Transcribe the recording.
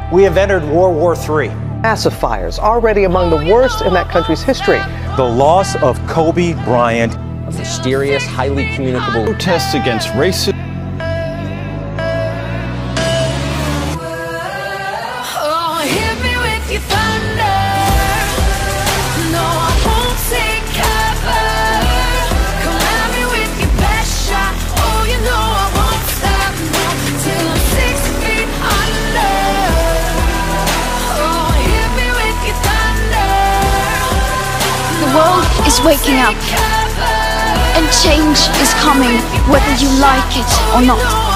We have entered World War III. Massive fires, already among the worst in that country's history. The loss of Kobe Bryant. A mysterious, highly communicable protests against racism. The world is waking up, and change is coming, whether you like it or not.